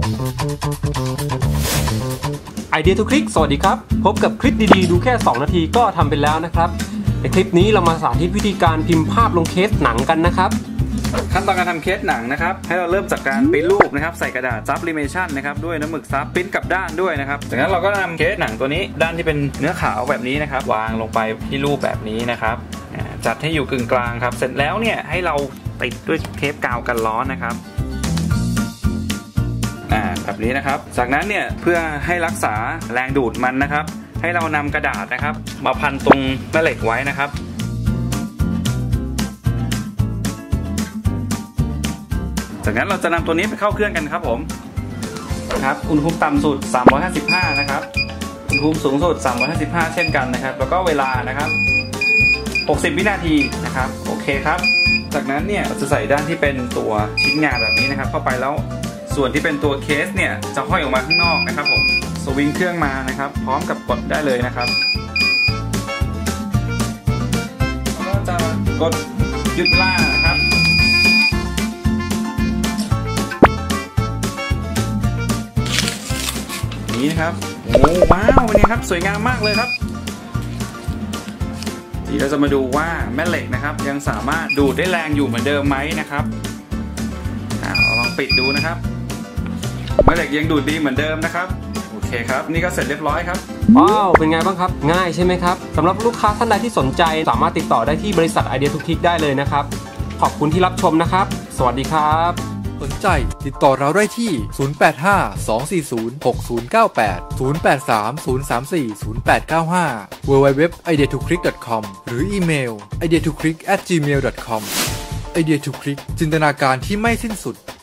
ไอเดียทุกคลิกสวัสดีครับพบกับคลิปดีๆดูแค่2นาทีก็ทำเป็นแล้วนะครับในคลิปนี้เรามาสาธิตวิธีการพิมพ์ภาพลงเคสหนังกันนะครับขั้นตอนการทำเคสหนังนะครับให้เราเริ่มจากการปริ้นรูปนะครับใส่กระดาษซับลิเมชันนะครับด้วยน้ำหมึกซับปริ้นกับด้านด้วยนะครับจากนั้นเราก็นำเคสหนังตัวนี้ด้านที่เป็นเนื้อขาวแบบนี้นะครับวางลงไปที่รูปแบบนี้นะครับจัดให้อยู่กึ่งกลางครับเสร็จแล้วเนี่ยให้เราติดด้วยเทปกาวกันร้อนนะครับแบบนี้นะครับจากนั้นเนี่ยเพื่อให้รักษาแรงดูดมันนะครับให้เรานำกระดาษนะครับมาพันตรงแม่เหล็กไว้นะครับจากนั้นเราจะนำตัวนี้ไปเข้าเครื่องกันครับผมครับอุณหภูมิต่ำสุด355นะครับอุณหภูมิสูงสุด355เช่นกันนะครับแล้วก็เวลานะครับ60วินาทีนะครับโอเคครับจากนั้นเนี่ยเราจะใส่ด้านที่เป็นตัวชิ้นงานแบบนี้นะครับเข้าไปแล้วส่วนที่เป็นตัวเคสเนี่ยจะห้อยออกมาข้างนอกนะครับผมสวิงเครื่องมานะครับพร้อมกับกดได้เลยนะครับก็จะกดยึดล่างนะครับนี้นะครับโอ้ว้าวเป็นไงครับสวยงามมากเลยครับทีเราจะมาดูว่าแม่เหล็กนะครับยังสามารถดูดได้แรงอยู่เหมือนเดิมไหมนะครับเราลองปิดดูนะครับแม่เหล็กยังดูดดีเหมือนเดิมนะครับโอเคครับนี่ก็เสร็จเรียบร้อยครับว้าวเป็นไงบ้างครับง่ายใช่ไหมครับสำหรับลูกค้าท่านใดที่สนใจสามารถติดต่อได้ที่บริษัทไอเดียทุกคลิกได้เลยนะครับขอบคุณที่รับชมนะครับสวัสดีครับสนใจติดต่อเราได้ที่ 0852406098 0830340895 www.ideatoclick.com หรืออีเมล ideatoclick@gmail.com ไอเดียทุกคลิกจินตนาการที่ไม่สิ้นสุด